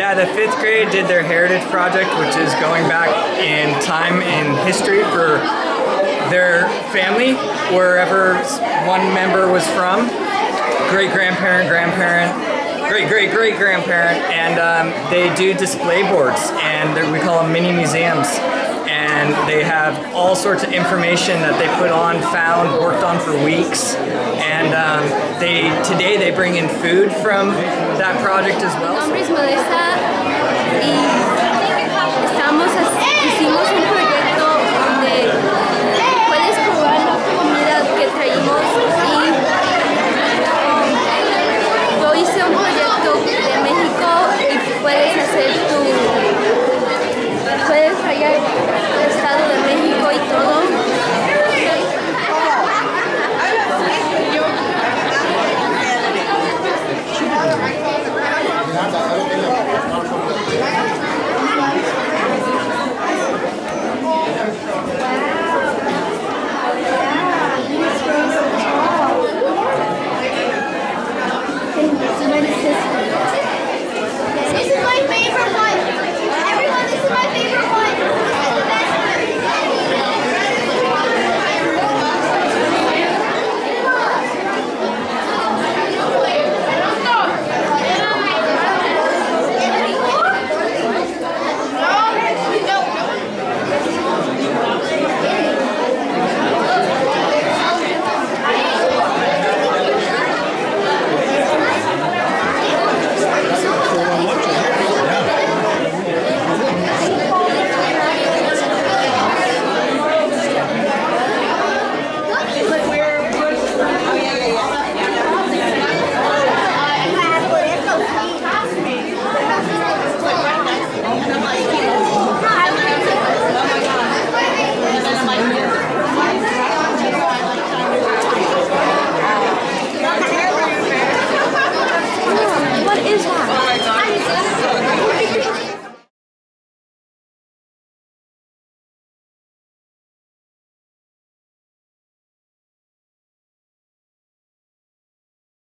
Yeah, the 5th grade did their heritage project, which is going back in time in history for their family, wherever one member was from, great-grandparent, grandparent, great-great-great-grandparent, and they do display boards, and we call them mini museums, and they have all sorts of information that they put on, found, worked on for weeks, and today they bring in food from that project as well. Mi nombre es Melissa y